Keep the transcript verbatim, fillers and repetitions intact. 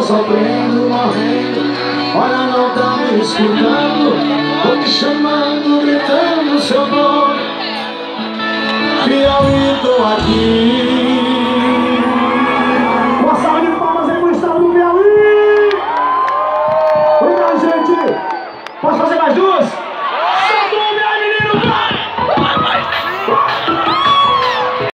sofrendo, morrendo. Olha, não tá me escutando. Tô te chamando, gritando seu nome. Piauí, tô aqui.